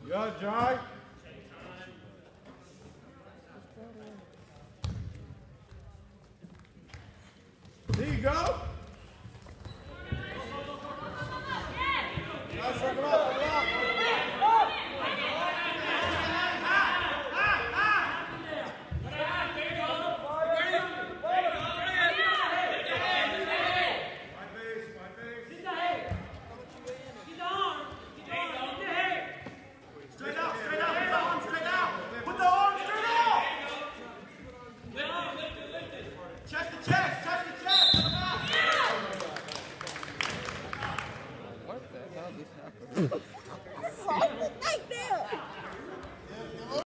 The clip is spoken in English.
Good, Jai. There you go. Nice, circle off, circle off. What the hell is happening?